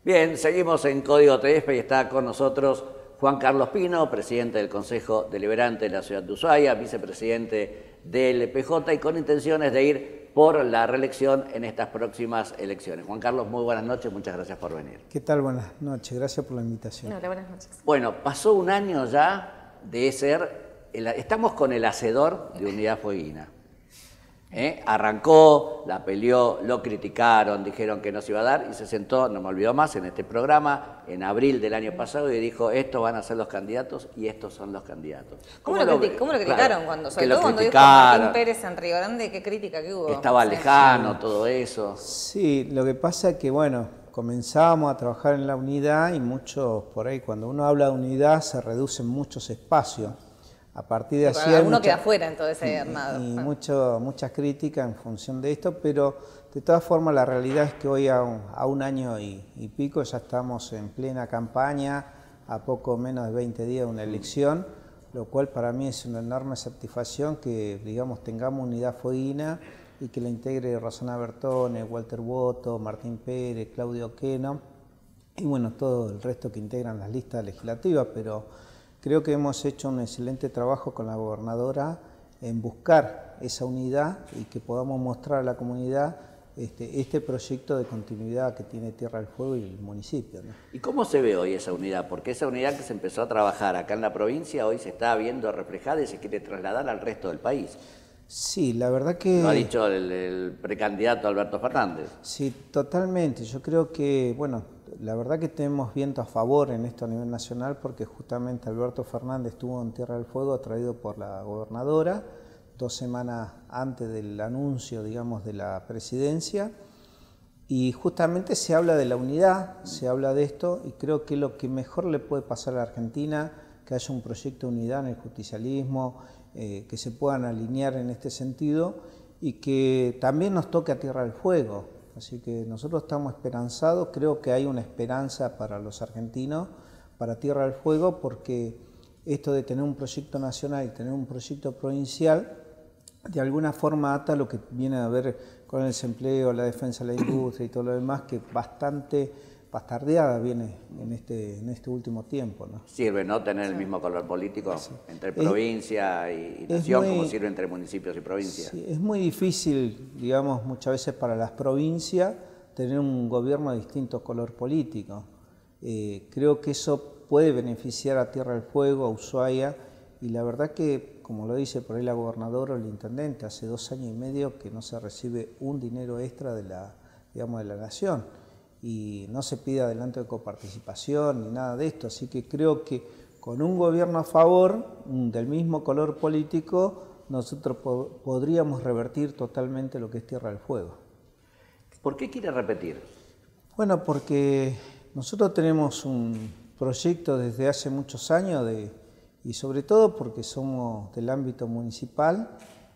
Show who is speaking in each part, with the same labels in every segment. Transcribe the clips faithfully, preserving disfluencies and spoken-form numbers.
Speaker 1: Bien, seguimos en Código T F y está con nosotros Juan Carlos Pino, presidente del Consejo Deliberante de la Ciudad de Ushuaia, vicepresidente del P J y con intenciones de ir por la reelección en estas próximas elecciones. Juan Carlos, muy buenas noches, muchas gracias por venir.
Speaker 2: ¿Qué tal? Buenas noches, gracias por la invitación.
Speaker 3: Hola, buenas noches.
Speaker 1: Bueno, pasó un año ya de ser, el, estamos con el hacedor de Unidad Fueguina. ¿Eh? Arrancó, la peleó, lo criticaron, dijeron que no se iba a dar y se sentó, no me olvido más, en este programa en abril del año pasado y dijo, estos van a ser los candidatos y estos son los candidatos.
Speaker 3: ¿Cómo, ¿Cómo, lo, criti ¿cómo lo criticaron? Claro, cuando, sobre todo cuando dijo Martín Pérez en Río Grande, ¿qué crítica que hubo?
Speaker 1: Estaba
Speaker 3: sí.
Speaker 1: lejano, todo eso.
Speaker 2: Sí, lo que pasa es que, bueno, comenzábamos a trabajar en la unidad y muchos, por ahí, cuando uno habla de unidad, se reducen muchos espacios. A partir de
Speaker 3: sí,
Speaker 2: así
Speaker 3: uno queda afuera en todo ese armado.
Speaker 2: Y, y mucho, muchas críticas en función de esto, pero de todas formas la realidad es que hoy a un, a un año y, y pico ya estamos en plena campaña, a poco menos de veinte días de una elección, lo cual para mí es una enorme satisfacción que, digamos, tengamos unidad fueguina y que la integre Rosana Bertone, Walter Boto, Martín Pérez, Claudio Queno y bueno, todo el resto que integran las listas legislativas, pero creo que hemos hecho un excelente trabajo con la gobernadora en buscar esa unidad y que podamos mostrar a la comunidad este, este proyecto de continuidad que tiene Tierra del Fuego y el municipio, ¿no?
Speaker 1: ¿Y cómo se ve hoy esa unidad? Porque esa unidad que se empezó a trabajar acá en la provincia hoy se está viendo reflejada y se quiere trasladar al resto del país.
Speaker 2: Sí, la verdad que...
Speaker 1: Lo ha dicho el, el precandidato Alberto Fernández.
Speaker 2: Sí, totalmente. Yo creo que, bueno, la verdad que tenemos viento a favor en esto a nivel nacional porque justamente Alberto Fernández estuvo en Tierra del Fuego atraído por la gobernadora dos semanas antes del anuncio, digamos, de la presidencia y justamente se habla de la unidad, se habla de esto y creo que lo que mejor le puede pasar a la Argentina, que haya un proyecto de unidad en el justicialismo, eh, que se puedan alinear en este sentido y que también nos toque a Tierra del Fuego. Así que nosotros estamos esperanzados, creo que hay una esperanza para los argentinos, para Tierra del Fuego, porque esto de tener un proyecto nacional y tener un proyecto provincial, de alguna forma ata lo que viene a ver con el desempleo, la defensa de la industria y todo lo demás, que bastante bastardeada viene en este, en este último tiempo, ¿no?
Speaker 1: Sirve, ¿no?, tener el mismo color político sí. entre provincia es, y nación, muy, como sirve entre municipios y provincias.
Speaker 2: Sí, es muy difícil, digamos, muchas veces para las provincias tener un gobierno de distinto color político. Eh, creo que eso puede beneficiar a Tierra del Fuego, a Ushuaia, y la verdad que, como lo dice por ahí la gobernadora o el intendente, hace dos años y medio que no se recibe un dinero extra de la, digamos, de la nación. Y no se pide adelanto de coparticipación ni nada de esto, así que creo que con un gobierno a favor, del mismo color político, nosotros po podríamos revertir totalmente lo que es Tierra del Fuego.
Speaker 1: ¿Por qué quiere repetir?
Speaker 2: Bueno, porque nosotros tenemos un proyecto desde hace muchos años de, y sobre todo porque somos del ámbito municipal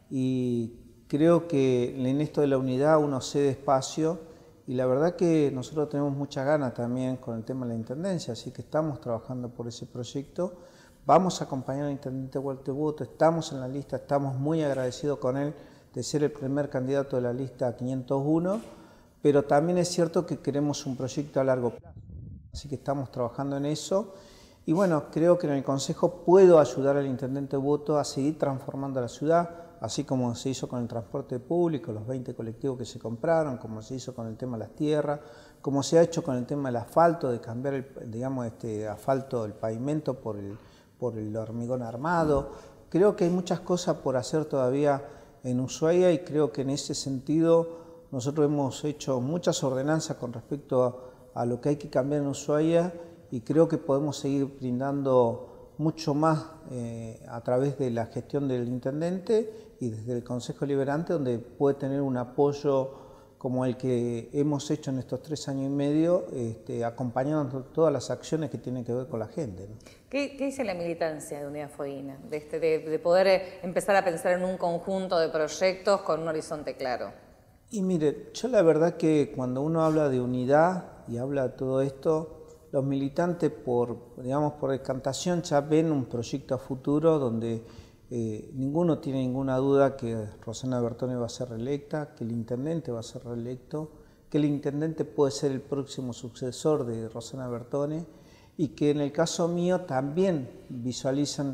Speaker 2: y creo que en esto de la unidad uno cede espacio. Y la verdad que nosotros tenemos muchas ganas también con el tema de la intendencia, así que estamos trabajando por ese proyecto. Vamos a acompañar al intendente Walter Boto, estamos en la lista, estamos muy agradecidos con él de ser el primer candidato de la lista quinientos uno, pero también es cierto que queremos un proyecto a largo plazo, así que estamos trabajando en eso. Y bueno, creo que en el Consejo puedo ayudar al intendente Boto a seguir transformando la ciudad, así como se hizo con el transporte público, los veinte colectivos que se compraron, como se hizo con el tema de las tierras, como se ha hecho con el tema del asfalto, de cambiar el, digamos, este asfalto, el pavimento por el, por el hormigón armado. Creo que hay muchas cosas por hacer todavía en Ushuaia y creo que en ese sentido nosotros hemos hecho muchas ordenanzas con respecto a, a lo que hay que cambiar en Ushuaia y creo que podemos seguir brindando mucho más eh, a través de la gestión del intendente y desde el Consejo Deliberante, donde puede tener un apoyo como el que hemos hecho en estos tres años y medio, este, acompañando todas las acciones que tienen que ver con la gente, ¿no?
Speaker 3: ¿Qué, ¿Qué dice la militancia de Unidad Fueguina? De, este, de, de poder empezar a pensar en un conjunto de proyectos con un horizonte claro.
Speaker 2: Y mire, yo la verdad que cuando uno habla de unidad y habla de todo esto, los militantes por, digamos, por decantación ya ven un proyecto a futuro donde eh, ninguno tiene ninguna duda que Rosana Bertone va a ser reelecta, que el intendente va a ser reelecto, que el intendente puede ser el próximo sucesor de Rosana Bertone y que en el caso mío también visualizan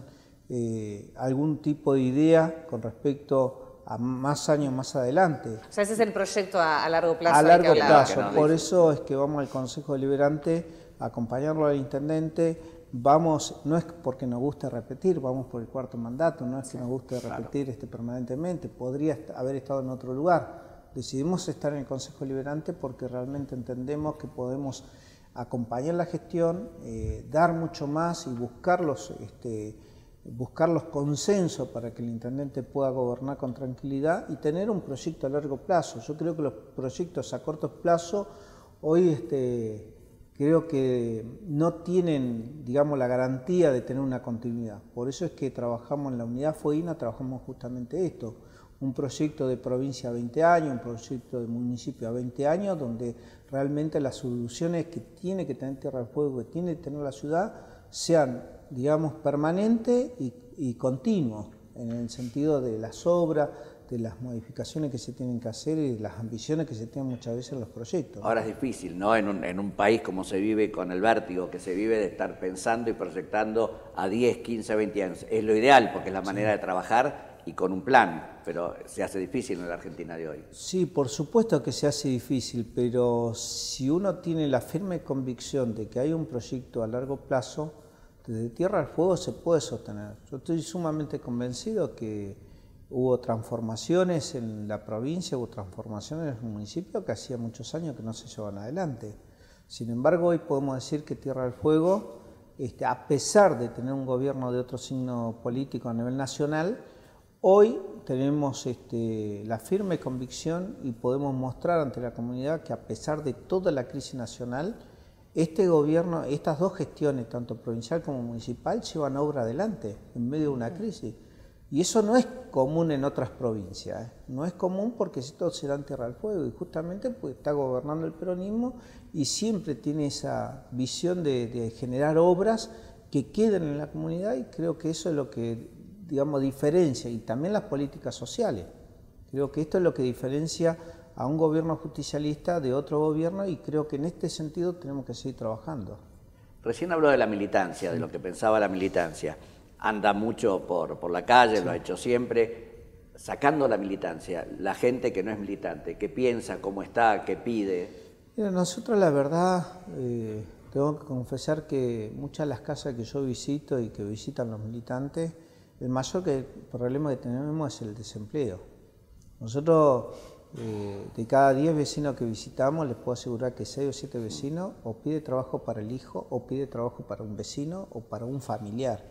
Speaker 2: eh, algún tipo de idea con respecto a más años más adelante.
Speaker 3: O sea, ese es el proyecto a, a largo plazo.
Speaker 2: A largo
Speaker 3: que
Speaker 2: plazo,
Speaker 1: no,
Speaker 2: por
Speaker 1: dice.
Speaker 2: eso es que vamos al Consejo Deliberante a acompañarlo al intendente. Vamos, no es porque nos guste repetir, vamos por el cuarto mandato, no es que nos guste repetir claro. este, permanentemente, podría haber estado en otro lugar. Decidimos estar en el Consejo Deliberante porque realmente entendemos que podemos acompañar la gestión, eh, dar mucho más y buscar los, este, buscar los consensos para que el intendente pueda gobernar con tranquilidad y tener un proyecto a largo plazo. Yo creo que los proyectos a corto plazo hoy este, creo que no tienen, digamos, la garantía de tener una continuidad. Por eso es que trabajamos en la unidad Fueguina, trabajamos justamente esto. Un proyecto de provincia a veinte años, un proyecto de municipio a veinte años, donde realmente las soluciones que tiene que tener Tierra del Fuego, que tiene que tener la ciudad, sean, digamos, permanentes y, y continuos, en el sentido de las obras, de las modificaciones que se tienen que hacer y de las ambiciones que se tienen muchas veces en los proyectos.
Speaker 1: Ahora es difícil, ¿no? En un, en un país como se vive, con el vértigo que se vive de estar pensando y proyectando a diez, quince, veinte años. Es lo ideal porque es la manera sí. de trabajar y con un plan, pero se hace difícil en la Argentina de hoy.
Speaker 2: Sí, por supuesto que se hace difícil, pero si uno tiene la firme convicción de que hay un proyecto a largo plazo, desde Tierra del Fuego se puede sostener. Yo estoy sumamente convencido que hubo transformaciones en la provincia, hubo transformaciones en el municipio que hacía muchos años que no se llevaban adelante. Sin embargo, hoy podemos decir que Tierra del Fuego, este, a pesar de tener un gobierno de otro signo político a nivel nacional, hoy tenemos este, la firme convicción y podemos mostrar ante la comunidad que a pesar de toda la crisis nacional, este gobierno, estas dos gestiones, tanto provincial como municipal, llevan obra adelante en medio de una crisis. Y eso no es común en otras provincias, ¿eh? No es común porque esto se da en Tierra del Fuego y justamente pues está gobernando el peronismo y siempre tiene esa visión de, de generar obras que queden en la comunidad y creo que eso es lo que, digamos, diferencia y también las políticas sociales. Creo que esto es lo que diferencia a un gobierno justicialista de otro gobierno y creo que en este sentido tenemos que seguir trabajando.
Speaker 1: Recién habló de la militancia, de lo que pensaba la militancia. Anda mucho por, por la calle, sí. Lo ha hecho siempre. Sacando la militancia, la gente que no es militante, ¿qué piensa, cómo está, qué pide?
Speaker 2: Mira, nosotros la verdad, eh, tengo que confesar que muchas de las casas que yo visito y que visitan los militantes, el mayor que, el problema que tenemos es el desempleo. Nosotros, eh, de cada diez vecinos que visitamos, les puedo asegurar que seis o siete vecinos o pide trabajo para el hijo, o pide trabajo para un vecino o para un familiar.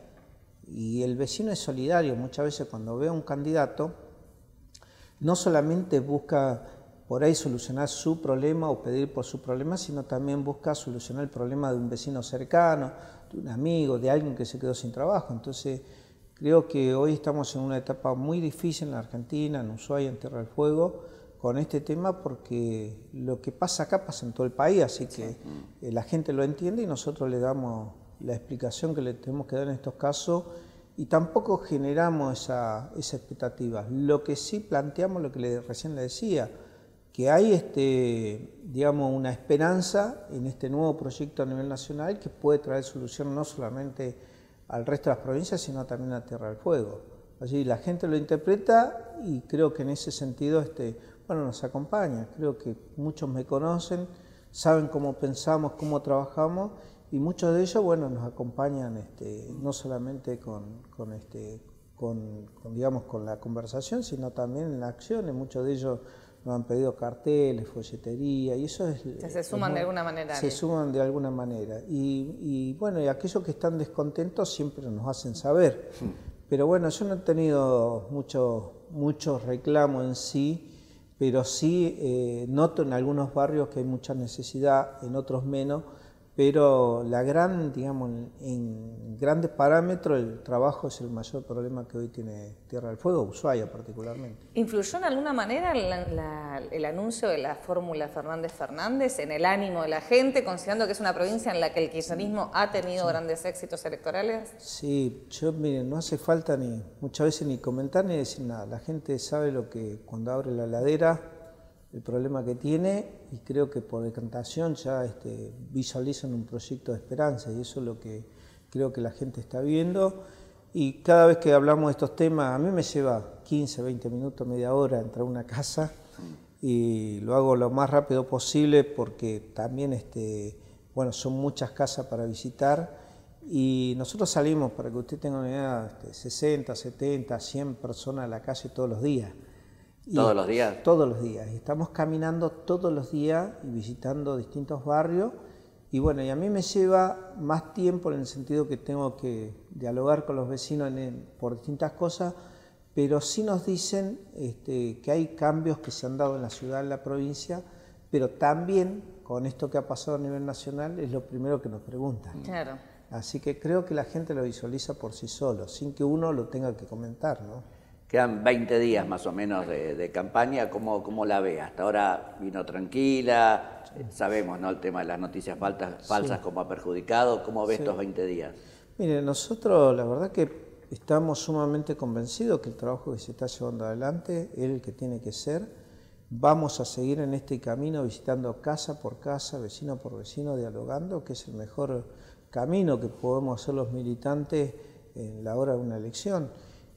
Speaker 2: Y el vecino es solidario, muchas veces cuando ve a un candidato, no solamente busca por ahí solucionar su problema o pedir por su problema, sino también busca solucionar el problema de un vecino cercano, de un amigo, de alguien que se quedó sin trabajo. Entonces, creo que hoy estamos en una etapa muy difícil en la Argentina, en Ushuaia, en Tierra del Fuego, con este tema porque lo que pasa acá pasa en todo el país, así que eh, la gente lo entiende y nosotros le damos la explicación que le tenemos que dar en estos casos y tampoco generamos esa, esa expectativa. Lo que sí planteamos, lo que le, recién le decía, que hay este, digamos, una esperanza en este nuevo proyecto a nivel nacional que puede traer solución no solamente al resto de las provincias, sino también a Tierra del Fuego. Así la gente lo interpreta y creo que en ese sentido este, bueno, nos acompaña. Creo que muchos me conocen, saben cómo pensamos, cómo trabajamos y muchos de ellos, bueno, nos acompañan este, no solamente con, con, este, con, con, digamos, con la conversación, sino también en la acción. Muchos de ellos nos han pedido carteles, folletería, y eso es...
Speaker 3: O sea, se suman
Speaker 2: es,
Speaker 3: de alguna manera.
Speaker 2: Se suman de alguna manera. Y, y bueno, y aquellos que están descontentos siempre nos hacen saber. Sí. Pero bueno, yo no he tenido mucho, mucho reclamo en sí, pero sí eh, noto en algunos barrios que hay mucha necesidad, en otros menos, pero la gran, digamos, en grandes parámetros el trabajo es el mayor problema que hoy tiene Tierra del Fuego, Ushuaia particularmente.
Speaker 3: ¿Influyó en alguna manera la, la, el anuncio de la fórmula Fernández Fernández en el ánimo de la gente, considerando que es una provincia en la que el kirchnerismo ha tenido sí. grandes éxitos electorales?
Speaker 2: Sí, yo, miren, no hace falta ni muchas veces ni comentar ni decir nada. La gente sabe lo que cuando abre la heladera el problema que tiene y creo que por decantación ya este, visualizan un proyecto de esperanza y eso es lo que creo que la gente está viendo. Y cada vez que hablamos de estos temas, a mí me lleva quince, veinte minutos, media hora entrar a una casa y lo hago lo más rápido posible porque también este, bueno, son muchas casas para visitar y nosotros salimos, para que usted tenga una idea, este, sesenta, setenta, cien personas a la calle todos los días.
Speaker 1: ¿Todos
Speaker 2: Y
Speaker 1: los días?
Speaker 2: Todos los días. Estamos caminando todos los días y visitando distintos barrios. Y bueno, y a mí me lleva más tiempo en el sentido que tengo que dialogar con los vecinos en el, por distintas cosas, pero sí nos dicen este, que hay cambios que se han dado en la ciudad, en la provincia, pero también con esto que ha pasado a nivel nacional es lo primero que nos preguntan.
Speaker 3: Claro.
Speaker 2: Así que creo que la gente lo visualiza por sí solo, sin que uno lo tenga que comentar, ¿no?
Speaker 1: Quedan veinte días más o menos de, de campaña, ¿cómo, cómo la ve? Hasta ahora vino tranquila, sí. Sabemos, ¿no?, el tema de las noticias falsas, falsas sí. Cómo ha perjudicado, ¿cómo ve sí. estos veinte días?
Speaker 2: Mire, nosotros la verdad que estamos sumamente convencidos que el trabajo que se está llevando adelante es el que tiene que ser. Vamos a seguir en este camino visitando casa por casa, vecino por vecino, dialogando, que es el mejor camino que podemos hacer los militantes en la hora de una elección.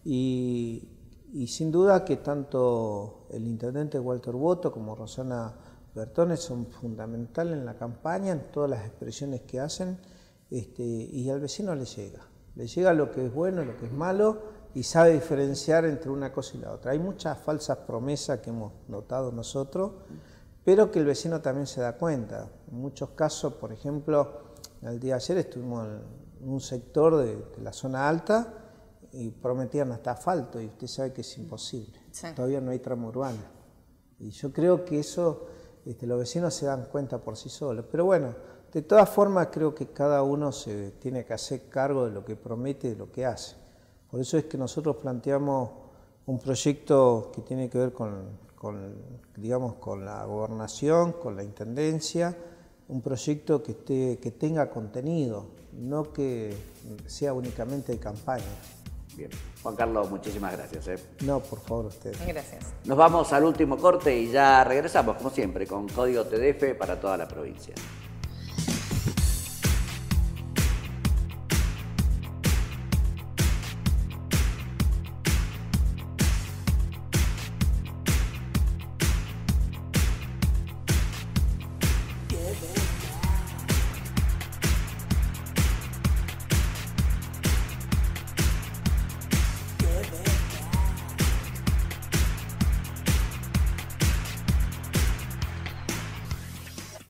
Speaker 2: Y, y sin duda que tanto el intendente Walter Boto como Rosana Bertones son fundamentales en la campaña, en todas las expresiones que hacen, este, y al vecino le llega. Le llega lo que es bueno, lo que es malo, y sabe diferenciar entre una cosa y la otra. Hay muchas falsas promesas que hemos notado nosotros, pero que el vecino también se da cuenta. En muchos casos, por ejemplo, el día de ayer estuvimos en un sector de, de la zona alta, y prometían hasta asfalto y usted sabe que es imposible, sí. Todavía no hay tramo urbano y yo creo que eso este, los vecinos se dan cuenta por sí solos, pero bueno, de todas formas creo que cada uno se tiene que hacer cargo de lo que promete y de lo que hace. Por eso es que nosotros planteamos un proyecto que tiene que ver con, con digamos, con la gobernación, con la intendencia, un proyecto que, esté, que tenga contenido, no que sea únicamente de campaña.
Speaker 1: Bien. Juan Carlos, muchísimas gracias. ¿eh?
Speaker 2: No, por favor, usted.
Speaker 3: Gracias.
Speaker 1: Nos vamos al último corte y ya regresamos, como siempre, con Código T D F para toda la provincia.